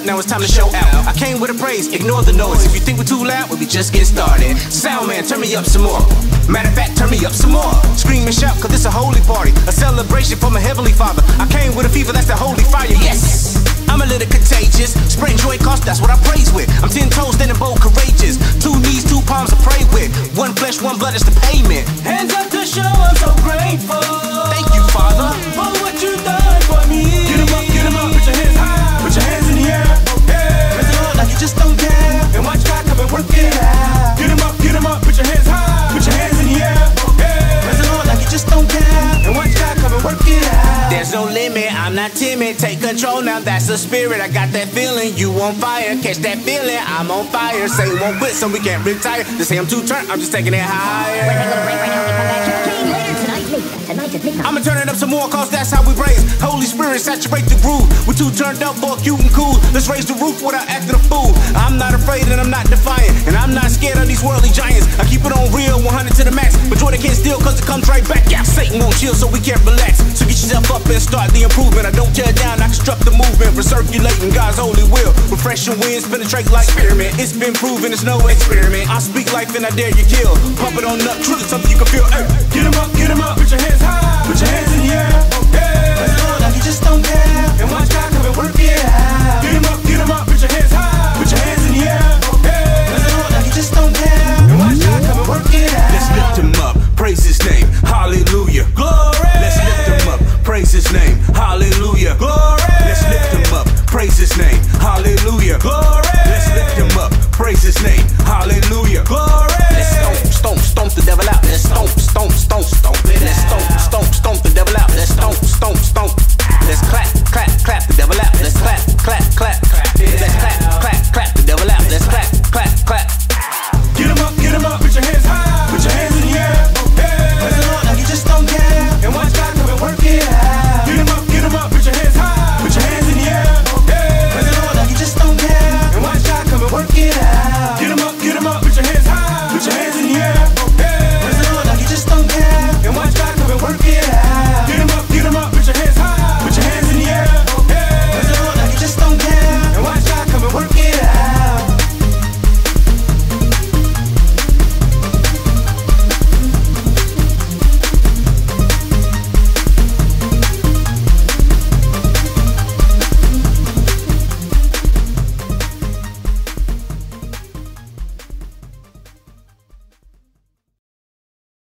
up, now it's time to show out. I came with a praise, ignore the noise. If you think we're too loud, well, we just get started. Sound man, turn me up some more. Matter of fact, turn me up some more. Scream and shout, cause it's a holy party, a celebration from a heavenly father. I came with a fever, that's the holy fire, yes! I'm a little contagious, spreading joy cause that's what I praise with. I'm 10 toes, standing bold, courageous. 2 knees, 2 palms to pray with. 1 flesh, 1 blood is the payment. Hands up to show I'm so grateful. Thank you, Father, for what you done for me. Get 'em up, put your hands high, put your hands in the air. Yeah. Praise the Lord like you just don't care, and watch God come and work it out. Get 'em up, put your hands high, put your hands in the air. Yeah. Praise the Lord like you just don't care, and watch God come and work it out. There's no limit, I'm not timid, take control now, that's the spirit. I got that feeling, you on fire, catch that feeling, I'm on fire. Say won't quit so we can't retire. They say I'm too turned, I'm just taking it higher. We're gonna break right now, we come back to the king later tonight is midnight. I'ma turn it up some more cause that's how we raise. Holy Spirit saturate the groove. We're too turned up for cute and cool. Let's raise the roof without acting a fool. I'm not afraid and I'm not defiant, and I'm not scared of these worldly giants. I keep it on real, 100 to the max, but joy they can't steal cause it comes right back. Yeah, Satan won't chill so we can't relax. So get yourself up and start the improvement. I don't tear down, I construct the movement. Recirculating God's holy will. Refreshing winds penetrate like spearmint. It's been proven, it's no experiment. I speak life and I dare you kill. Pump it on up, truth is something you can feel. Hey, get 'em up, put your hands high, put your hands in the air. Yeah. Praise the Lord like you just don't care, and watch God come and work it out. Get 'em up, put your hands high, put your hands in the air. Yeah. Praise the Lord like you just don't care, and watch God come and work it out. Let's lift him up, praise his name, hallelujah, glory. Let's lift him up, praise his name, hallelujah, glory. Let's lift him up, praise his name, hallelujah, glory.